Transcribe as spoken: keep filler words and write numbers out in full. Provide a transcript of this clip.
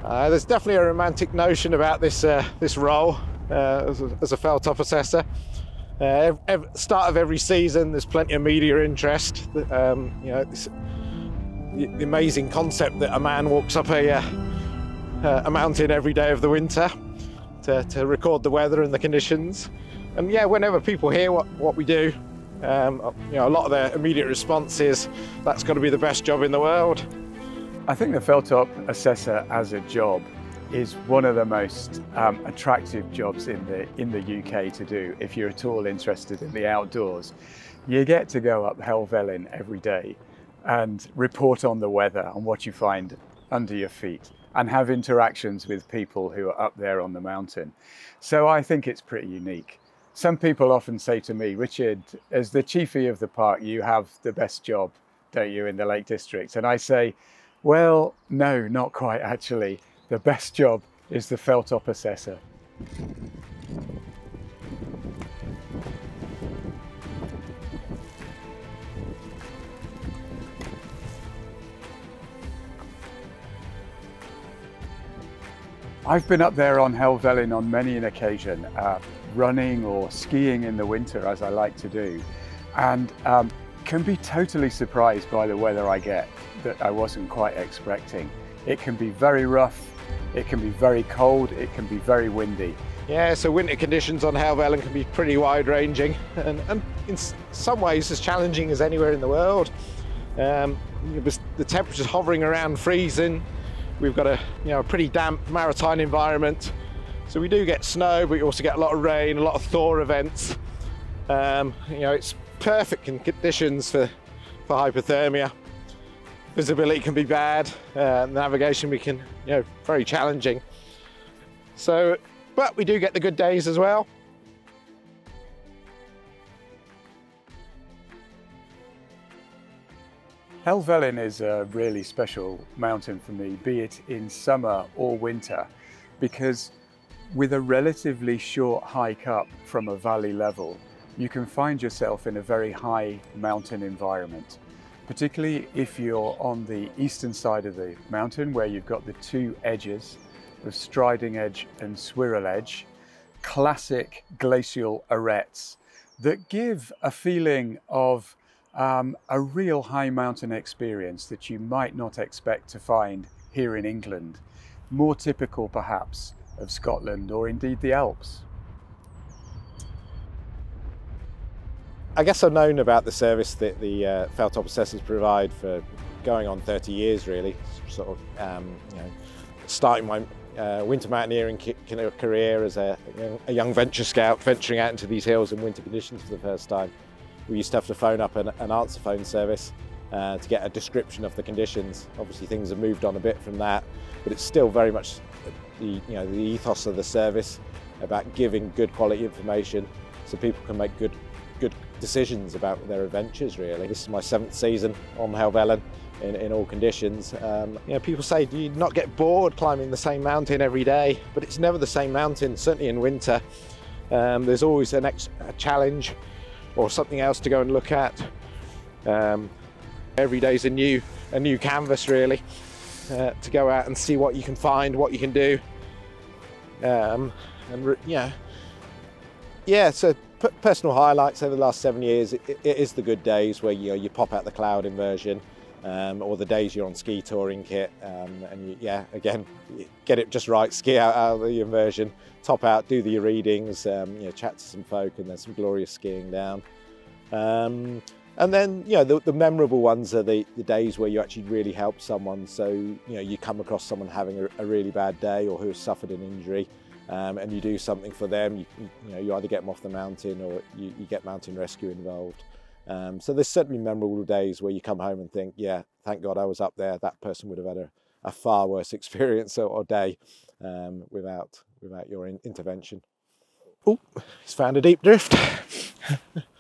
Uh, there's definitely a romantic notion about this uh, this role uh, as, a, as a Fell Top Assessor. Uh, every, every, start of every season, there's plenty of media interest. Um, you know, this, the, the amazing concept that a man walks up a uh, a mountain every day of the winter to, to record the weather and the conditions. And yeah, whenever people hear what what we do, um, you know, a lot of their immediate response is, "That's got to be the best job in the world." I think the Fell Top Assessor as a job is one of the most um, attractive jobs in the in the U K to do if you're at all interested in the outdoors. You get to go up Helvellyn every day and report on the weather and what you find under your feet and have interactions with people who are up there on the mountain. So I think it's pretty unique. Some people often say to me, "Richard, as the chiefie of the park, you have the best job, don't you, in the Lake District?" And I say, well, no, not quite actually. The best job is the Fell Top Assessor. I've been up there on Helvellyn on many an occasion, uh, running or skiing in the winter, as I like to do, and um, can be totally surprised by the weather I get that I wasn't quite expecting. It can be very rough, it can be very cold, it can be very windy. Yeah, so winter conditions on Helvellyn can be pretty wide-ranging and, and in some ways as challenging as anywhere in the world. Um, the temperature's hovering around freezing. We've got a, you know, a pretty damp maritime environment. So we do get snow, but we also get a lot of rain, a lot of thaw events. Um, you know, it's perfect conditions for, for hypothermia. Visibility can be bad, uh, navigation we can, you know, very challenging. So, but we do get the good days as well. Helvellyn is a really special mountain for me, be it in summer or winter, because with a relatively short hike up from a valley level, you can find yourself in a very high mountain environment. Particularly if you're on the eastern side of the mountain where you've got the two edges of Striding Edge and Swirl Edge, classic glacial arêtes that give a feeling of um, a real high mountain experience that you might not expect to find here in England, more typical perhaps of Scotland or indeed the Alps. I guess I've known about the service that the uh, Fell Top Assessors provide for going on thirty years really, sort of um, you know, starting my uh, winter mountaineering career as a, you know, a young venture scout venturing out into these hills in winter conditions for the first time. We used to have to phone up an, an answer phone service uh, to get a description of the conditions. Obviously things have moved on a bit from that, but it's still very much the, you know, the ethos of the service about giving good quality information so people can make good good decisions about their adventures really. This is my seventh season on Helvellyn in, in all conditions. Um, you know, people say, do you not get bored climbing the same mountain every day? But it's never the same mountain, certainly in winter. Um, there's always an ex a challenge or something else to go and look at. Um, every day's a new, a new canvas really, uh, to go out and see what you can find, what you can do. Um, and yeah, yeah, so personal highlights over the last seven years, it, it is the good days where you, know, you pop out the cloud inversion, um, or the days you're on ski touring kit, um, and you, yeah, again, get it just right, ski out, out of the inversion, top out, do the readings, um, you know, chat to some folk, and there's some glorious skiing down. Um, and then, you know, the, the memorable ones are the, the days where you actually really help someone. So, you know, you come across someone having a, a really bad day or who has suffered an injury. Um, and you do something for them, you, you know, you either get them off the mountain or you, you get mountain rescue involved. Um, so there's certainly memorable days where you come home and think, yeah, thank God I was up there. That person would have had a, a far worse experience or, or day um, without, without your in intervention. Oh, he's found a deep drift.